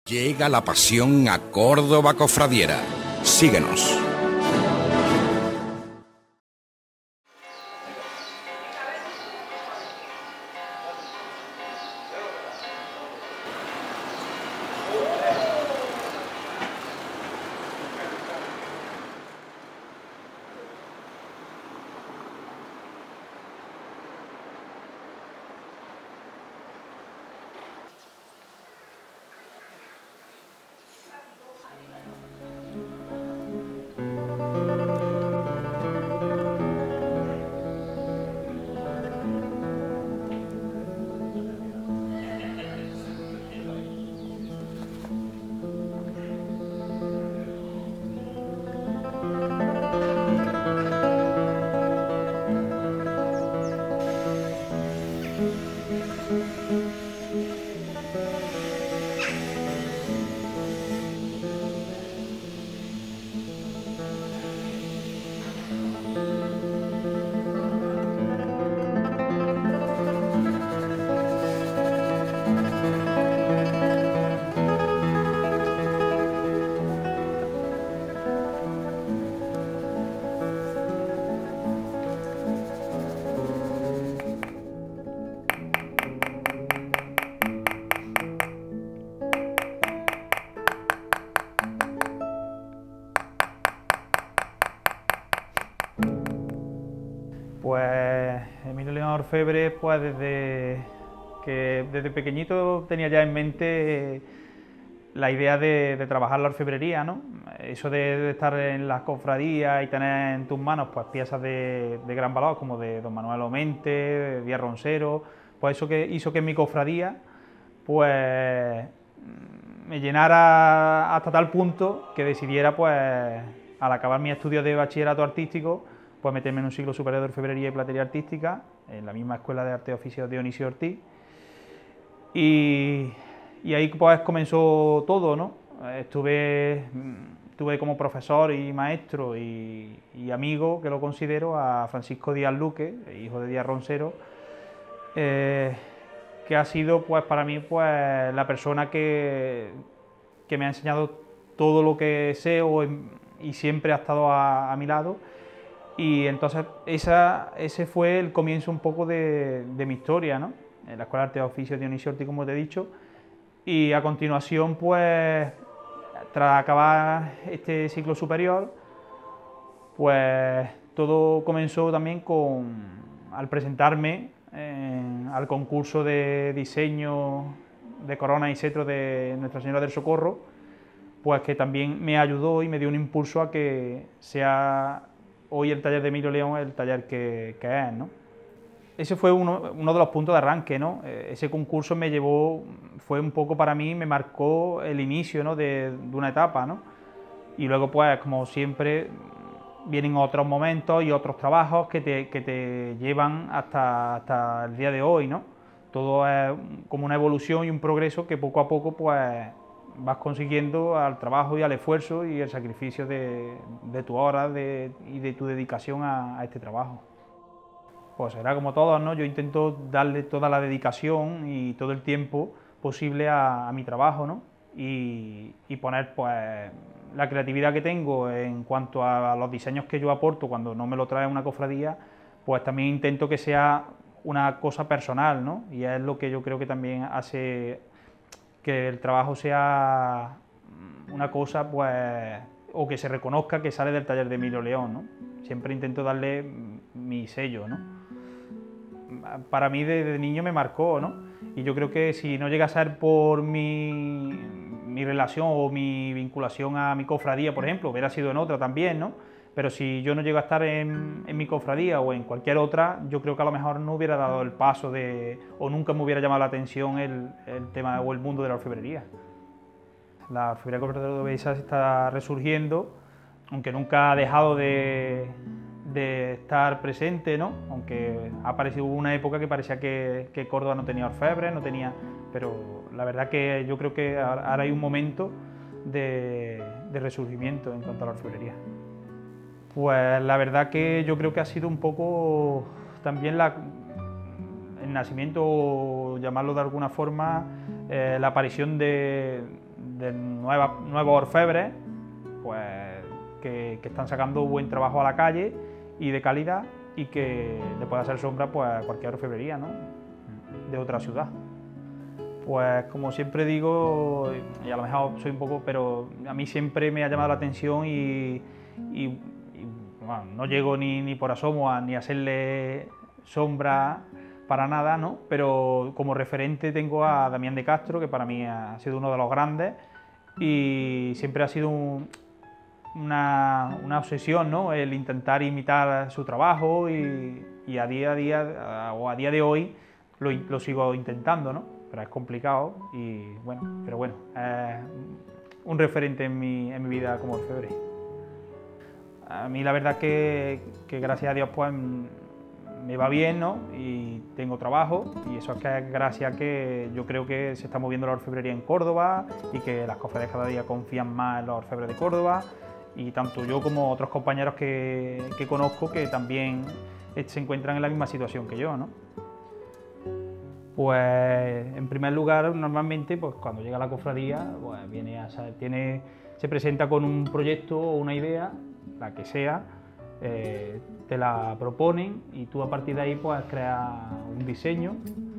Llega la pasión a Córdoba Cofradiera. Síguenos. Pues Emilio León Orfebre, pues desde pequeñito tenía ya en mente la idea de trabajar la orfebrería, ¿no? Eso de estar en las cofradías y tener en tus manos pues piezas de gran valor, como de Don Manuel Omente, de Díaz Ronsero, pues eso que hizo que en mi cofradía pues me llenara hasta tal punto que decidiera, pues al acabar mis estudios de bachillerato artístico, pues meterme en un ciclo superior de orfebrería y platería artística en la misma Escuela de Arte y Oficios Dionisio Ortiz, y ahí pues comenzó todo, ¿no? Tuve como profesor y maestro y amigo, que lo considero, a Francisco Díaz Luque, hijo de Díaz Ronsero, que ha sido pues para mí pues la persona que me ha enseñado todo lo que sé y siempre ha estado a mi lado. Y entonces ese fue el comienzo un poco de mi historia, ¿no? En la Escuela de Arte y Oficios Dionisio Ortiz, como te he dicho, y a continuación, pues, tras acabar este ciclo superior, pues todo comenzó también al presentarme al concurso de diseño de corona y cetro de Nuestra Señora del Socorro, pues que también me ayudó y me dio un impulso a que sea hoy el taller de Emilio León el taller que es, ¿no? Ese fue uno de los puntos de arranque, ¿no? Ese concurso fue un poco para mí, me marcó el inicio, ¿no? de una etapa, ¿no? Y luego, pues, como siempre, vienen otros momentos y otros trabajos que te llevan hasta el día de hoy, ¿no? Todo es como una evolución y un progreso que poco a poco, pues, vas consiguiendo al trabajo y al esfuerzo y el sacrificio de tu hora y de tu dedicación a este trabajo. Pues será como todos, ¿no? Yo intento darle toda la dedicación y todo el tiempo posible a mi trabajo, ¿no? Y poner pues la creatividad que tengo en cuanto a los diseños que yo aporto cuando no me lo trae una cofradía, pues también intento que sea una cosa personal, ¿no? Y es lo que yo creo que también hace que el trabajo sea una cosa, pues, o que se reconozca que sale del taller de Emilio León, ¿no? Siempre intento darle mi sello, ¿no? Para mí desde niño me marcó, ¿no? Y yo creo que si no llega a ser por mi relación o mi vinculación a mi cofradía, por ejemplo, hubiera sido en otra también, ¿no? Pero si yo no llego a estar en mi cofradía o en cualquier otra, yo creo que a lo mejor no hubiera dado el paso o nunca me hubiera llamado la atención el tema o el mundo de la orfebrería. La orfebrería cordobesa está resurgiendo, aunque nunca ha dejado de estar presente, ¿no? Aunque ha aparecido una época que parecía que Córdoba no tenía orfebre, pero la verdad que yo creo que ahora hay un momento de resurgimiento en cuanto a la orfebrería. Pues la verdad que yo creo que ha sido un poco también el nacimiento, o llamarlo de alguna forma, la aparición de nuevos orfebres, pues que están sacando buen trabajo a la calle y de calidad, y que le puede hacer sombra pues a cualquier orfebrería, ¿no?, de otra ciudad. Pues como siempre digo, y a lo mejor soy un poco, pero a mí siempre me ha llamado la atención y bueno, no llego ni por asomo ni a hacerle sombra para nada, ¿no? Pero como referente tengo a Damián de Castro, que para mí ha sido uno de los grandes, y siempre ha sido una obsesión, ¿no?, el intentar imitar su trabajo, y a día de hoy lo sigo intentando, ¿no? Pero es complicado y bueno, es un referente en mi vida como orfebre. A mí la verdad que gracias a Dios pues me va bien, ¿no?, y tengo trabajo, y eso es que es gracias a que yo creo que se está moviendo la orfebrería en Córdoba y que las cofradías cada día confían más en los orfebres de Córdoba, y tanto yo como otros compañeros que conozco que también se encuentran en la misma situación que yo, ¿no? Pues en primer lugar, normalmente pues cuando llega la cofradía, pues se presenta con un proyecto o una idea, la que sea, te la proponen y tú a partir de ahí pues creas un diseño,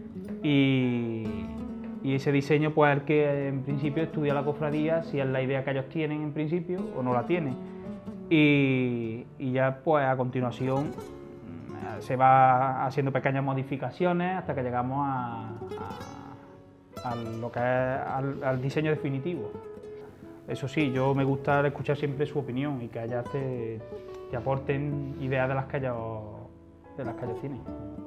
y ese diseño pues el que en principio estudia la cofradía si es la idea que ellos tienen en principio o no la tienen, y ya pues a continuación se va haciendo pequeñas modificaciones hasta que llegamos a lo que es al diseño definitivo. Eso sí, yo me gusta escuchar siempre su opinión y que ellas te aporten ideas de las que ellos tienen.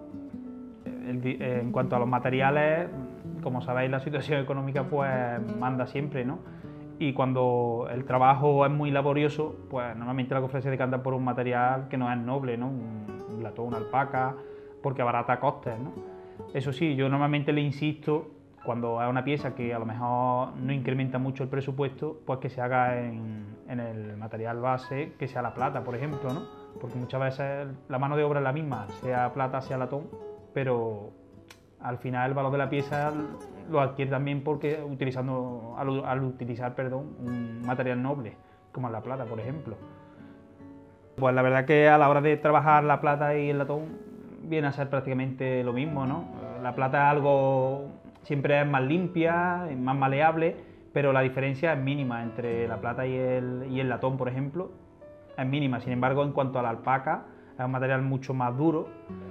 En cuanto a los materiales, como sabéis, la situación económica pues manda siempre, ¿no? Y cuando el trabajo es muy laborioso, pues normalmente la cofradía se decanta por un material que no es noble, ¿no?, un latón, una alpaca, porque abarata costes, ¿no? Eso sí, yo normalmente le insisto, cuando es una pieza que a lo mejor no incrementa mucho el presupuesto, pues que se haga en el material base, que sea la plata, por ejemplo, ¿no? Porque muchas veces la mano de obra es la misma, sea plata, sea latón, pero al final el valor de la pieza lo adquiere también porque al utilizar un material noble, como es la plata, por ejemplo. Pues la verdad que a la hora de trabajar la plata y el latón viene a ser prácticamente lo mismo, ¿no? La plata siempre es más limpia, es más maleable, pero la diferencia es mínima entre la plata y el latón, por ejemplo, es mínima. Sin embargo, en cuanto a la alpaca, es un material mucho más duro,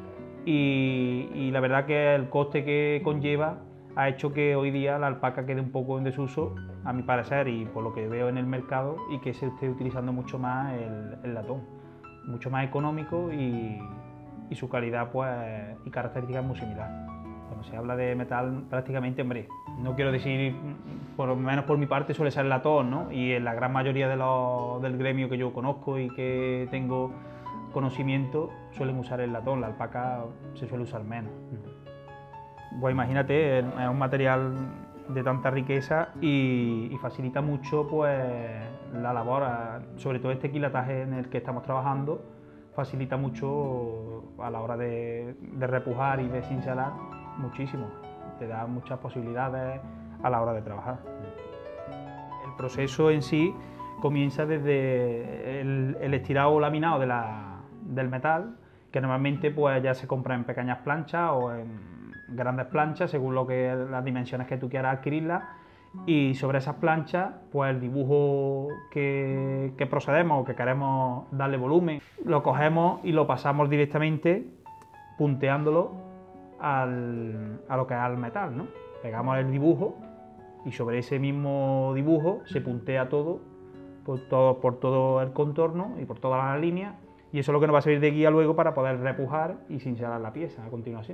y la verdad que el coste que conlleva ha hecho que hoy día la alpaca quede un poco en desuso, a mi parecer, y por lo que veo en el mercado, y que se esté utilizando mucho más el latón, mucho más económico, y su calidad pues y características muy similar. Cuando se habla de metal, prácticamente, hombre, no quiero decir, por lo menos por mi parte suele ser el latón, ¿no? Y en la gran mayoría del gremio que yo conozco y que tengo conocimiento suelen usar el latón, la alpaca se suele usar menos. Pues imagínate, es un material de tanta riqueza y facilita mucho pues la labor, sobre todo este quilataje en el que estamos trabajando, facilita mucho a la hora de repujar y de cincelar muchísimo, te da muchas posibilidades a la hora de trabajar. El proceso en sí comienza desde el estirado o laminado del metal, que normalmente pues ya se compra en pequeñas planchas o en grandes planchas, según las dimensiones que tú quieras adquirirlas, y sobre esas planchas pues el dibujo que procedemos o que queremos darle volumen, lo cogemos y lo pasamos directamente punteándolo a lo que es al metal, ¿no? Pegamos el dibujo y sobre ese mismo dibujo se puntea todo por todo el contorno y por toda la línea, y eso es lo que nos va a servir de guía luego para poder repujar y cincelar la pieza a continuación.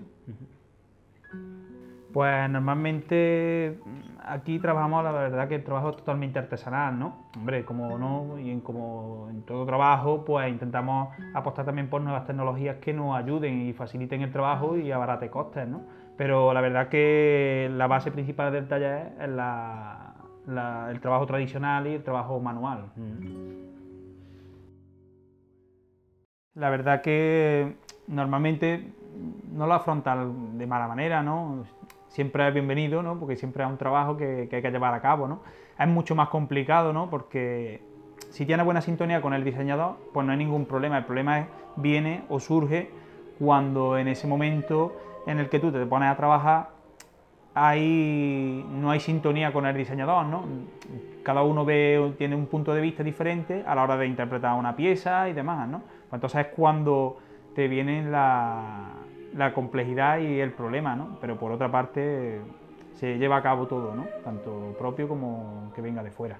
Pues normalmente aquí trabajamos, la verdad que el trabajo es totalmente artesanal, ¿no? Hombre, como no, y como en todo trabajo, pues intentamos apostar también por nuevas tecnologías que nos ayuden y faciliten el trabajo y abarate costes, ¿no? Pero la verdad que la base principal del taller es el trabajo tradicional y el trabajo manual. La verdad que normalmente no lo afrontan de mala manera, ¿no? siempre es bienvenido, ¿no? Porque siempre es un trabajo que hay que llevar a cabo, ¿no? Es mucho más complicado, ¿no? Porque si tienes buena sintonía con el diseñador, pues no hay ningún problema. El problema viene o surge cuando en ese momento en el que tú te pones a trabajar no hay sintonía con el diseñador, ¿no? Cada uno tiene un punto de vista diferente a la hora de interpretar una pieza y demás, ¿no? Pues entonces es cuando te viene la complejidad y el problema, ¿no? Pero por otra parte se lleva a cabo todo, ¿no? Tanto propio como que venga de fuera.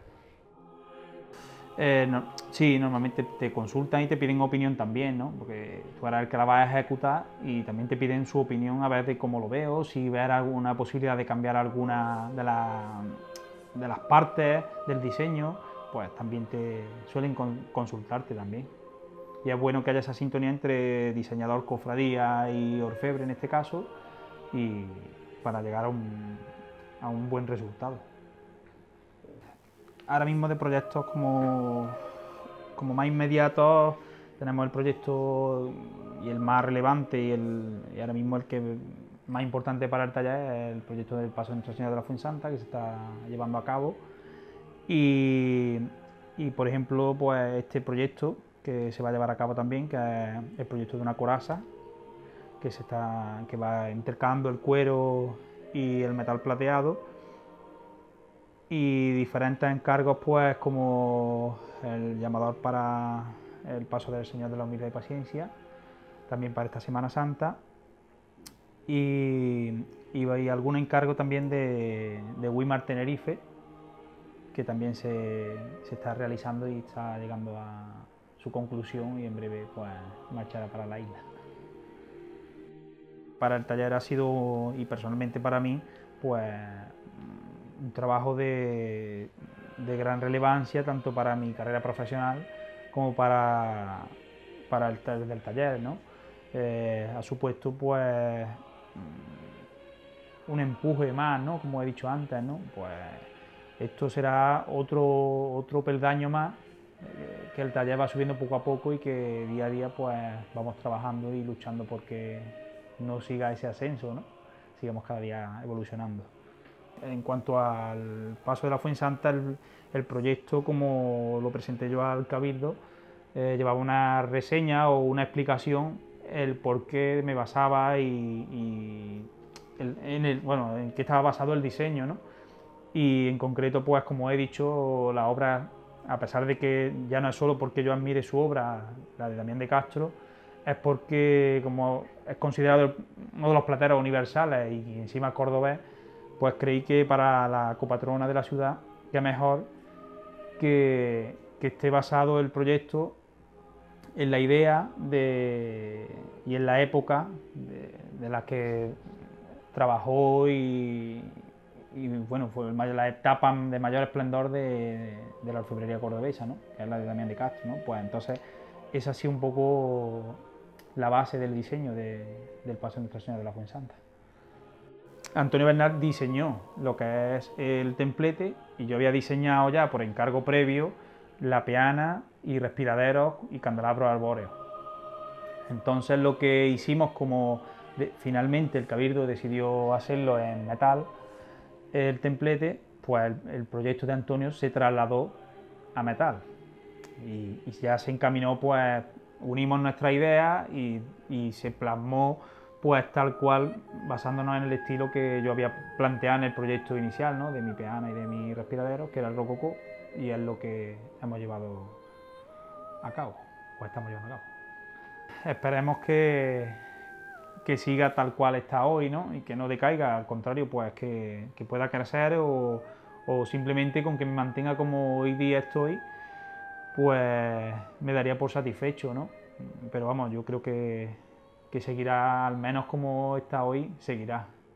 Sí, normalmente te consultan y te piden opinión también, ¿no? Porque tú eres el que la vas a ejecutar y también te piden su opinión a ver de cómo lo veo, si ves alguna posibilidad de cambiar alguna de las partes del diseño, pues también te suelen consultarte también. Y es bueno que haya esa sintonía entre diseñador, cofradía y orfebre en este caso, y para llegar a un buen resultado. Ahora mismo de proyectos como más inmediatos tenemos el proyecto y el más relevante y ahora mismo el que más importante para el taller es el proyecto del Paso de Nuestra Señora de la Fuensanta, que se está llevando a cabo. Y por ejemplo, pues este proyecto que se va a llevar a cabo también, que es el proyecto de una coraza que va intercambiando el cuero y el metal plateado, y diferentes encargos, pues como el llamador para el Paso del Señor de la Humildad y Paciencia, también para esta Semana Santa, y hay algún encargo también de Wimar Tenerife, que también se está realizando y está llegando a su conclusión, y en breve pues marchará para la isla. Para el taller ha sido, y personalmente para mí, pues un trabajo de gran relevancia tanto para mi carrera profesional como para el taller, ¿no? Ha supuesto pues un empuje más, ¿no? Como he dicho antes, ¿no? Pues esto será otro peldaño más que el taller va subiendo poco a poco y que día a día pues vamos trabajando y luchando porque no siga ese ascenso, ¿no? Sigamos cada día evolucionando. En cuanto al Paso de la Fuensanta, el proyecto, como lo presenté yo al Cabildo, llevaba una reseña o una explicación, el por qué me basaba en qué estaba basado el diseño, ¿no? Y en concreto, pues como he dicho, la obra, a pesar de que ya no es solo porque yo admire su obra, la de Damián de Castro, es porque como es considerado uno de los plateros universales y encima cordobés, pues creí que para la copatrona de la ciudad, que mejor que esté basado el proyecto en la idea y en la época de la que trabajó y bueno, fue la etapa de mayor esplendor de la orfebrería cordobesa, ¿no? Que es la de Damián de Castro, ¿no? Pues entonces esa ha sido un poco la base del diseño del Paso de Nuestra Señora de la Fuensanta. Antonio Bernal diseñó lo que es el templete y yo había diseñado ya por encargo previo la peana y respiraderos y candelabros arbóreos. Entonces lo que hicimos, como finalmente el Cabildo decidió hacerlo en metal, el templete, pues el proyecto de Antonio se trasladó a metal y ya se encaminó, pues unimos nuestras ideas y se plasmó pues tal cual, basándonos en el estilo que yo había planteado en el proyecto inicial, ¿no? De mi peana y de mi respiradero, que era el rococó, y es lo que hemos llevado a cabo, o estamos llevando a cabo. Esperemos que siga tal cual está hoy, ¿no? Y que no decaiga, al contrario, pues que pueda crecer o simplemente con que me mantenga como hoy día estoy, pues me daría por satisfecho, ¿no? Pero vamos, yo creo que seguirá, al menos como está hoy, seguirá.